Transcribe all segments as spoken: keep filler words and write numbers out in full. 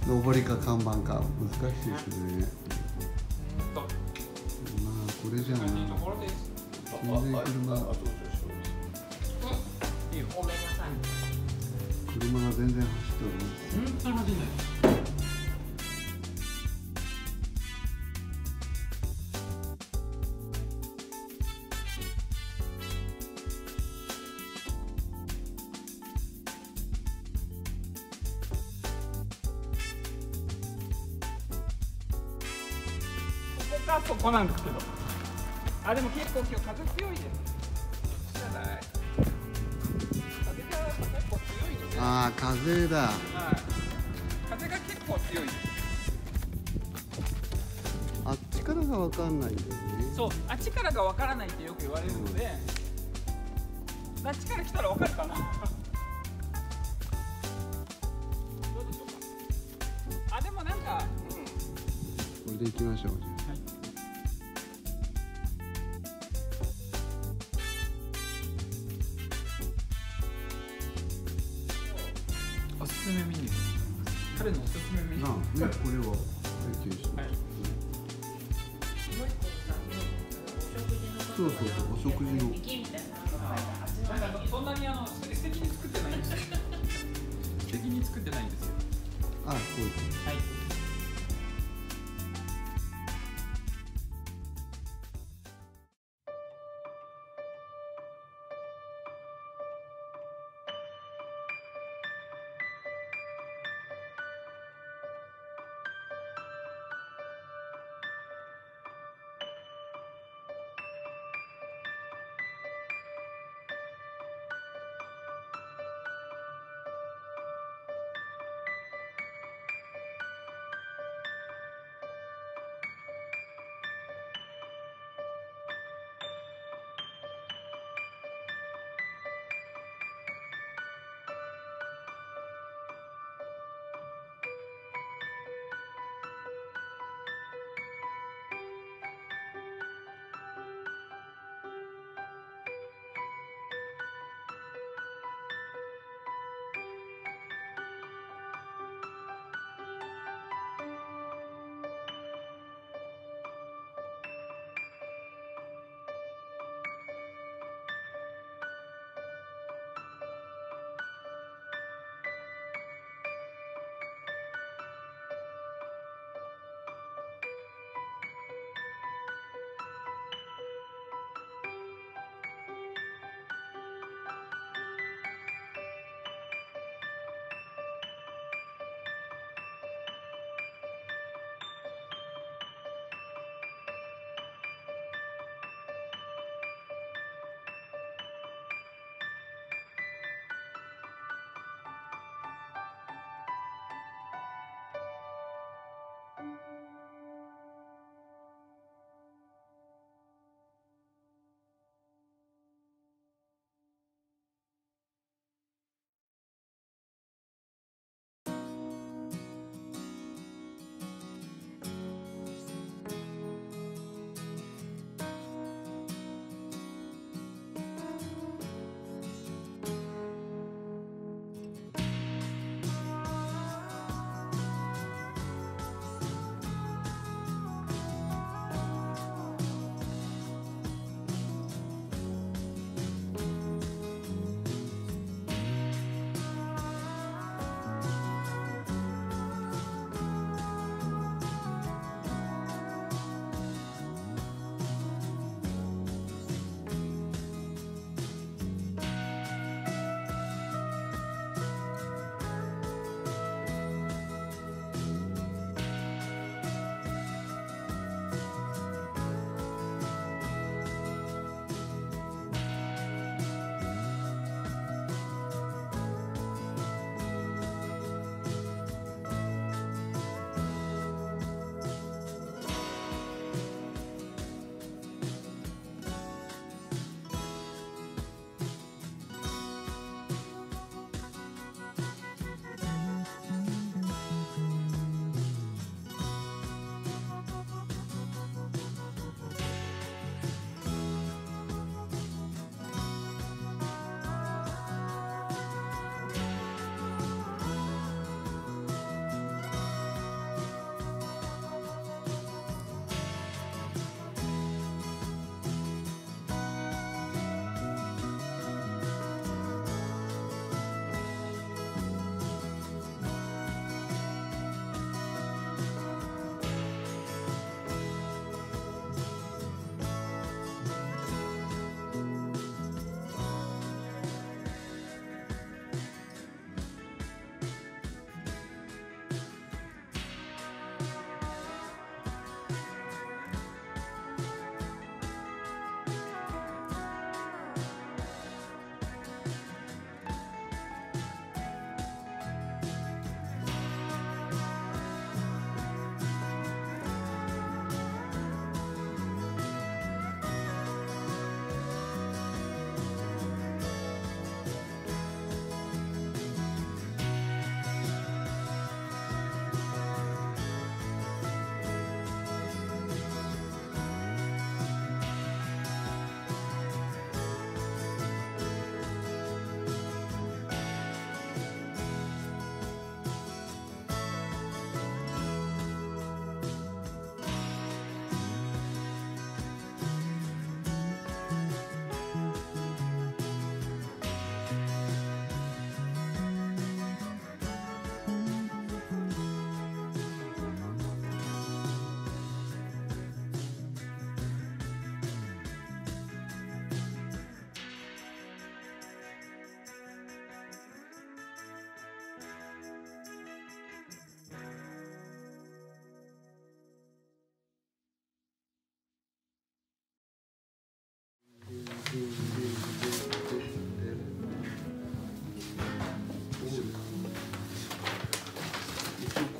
上りか看板か難しいですね。まあこれじゃあな、全然車車が全然走っております。 本当に走んない。ここかそこなんですけど、あでも結構今日風強いです。じゃない。風が結構強いので。 ああ風だ。 はい。風が結構強いです。 あっちからがわかんないんだよね。 そう、あっちからがわからないってよく言われるので、うん、あっちから来たらわかるかな。どうでしょうか。あでもなんか、 うん、これで行きましょう。じゃあ。はい。 おすすめメニュー。彼のおすすめメニュー。 なあ、ね、これは拝見します。はい。そうそうそう、お食事の。 なんかそんなにあの素敵に作ってないんですよ。素敵に作ってないんですよ。 あ、そうです。 はい。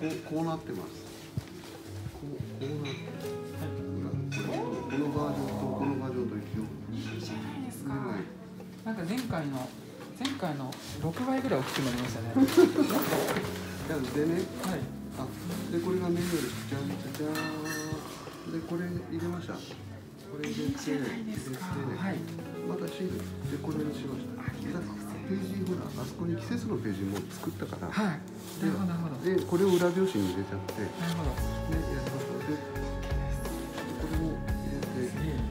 こうなってます。こうこうなって。このバージョンとこのバージョンと一緒。 いいじゃないですか。なんか前回の前回のろくばいぐらい大きくなりましたね。 でね、はい。あ、でこれがメニューです。じゃんじゃじゃーん。でこれ入れました。これ入れて、入れて、はい。またシールでこれにしました。ページほらあそこに季節のページも作ったから。 はい。なるほどなるほど。 でこれを裏表紙に入れちゃって。 なるほど。 でやりましょう。でこれも入れて。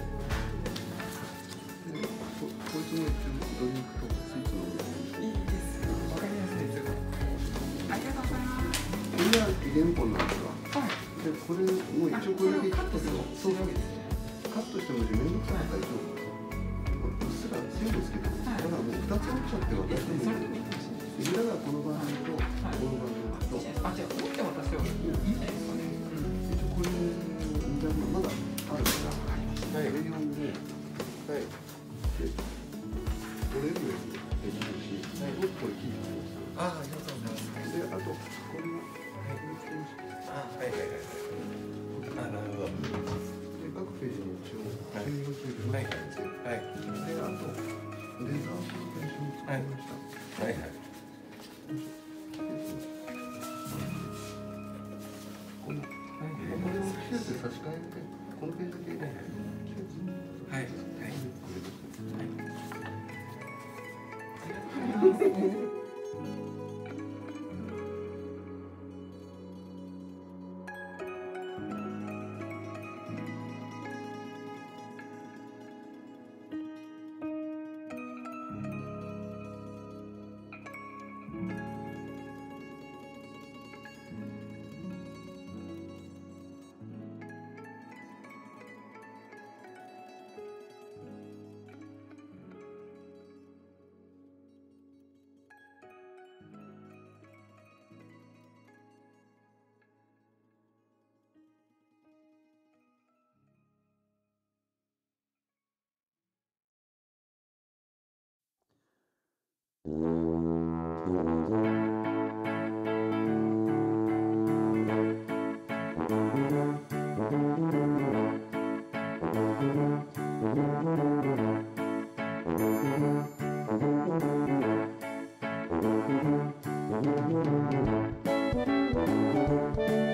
でここいつも一応ドリンクとスイーツのいいですよ。わかりやすいですよ。ありがとうございます。 これが原本なんですわ。はい。でこれもう一応これだけカットする。そうですね。カットしても面倒くさいから一応うっすら線をつけて。だからもう二つ折っちゃって渡してもいい。裏がこのバージョンとこのバージョンと。 あ、じゃあ折って渡してもいいんじゃないですかね。 一応これまだあるから。はい。エーよんで、はい。で、折れるようにできるし、はい。これ切ってました。あ、ありがとうございます。で、あとこれもあ、はいはいはい。あ、なるほど。で、各ページに一応線がついてる。はい。はい。で、あとレザーシート一緒に作りました。はいはい。このこれを季節で差し替えて、このページだけ季節。はいはい。ありがとうございます。 Thank you.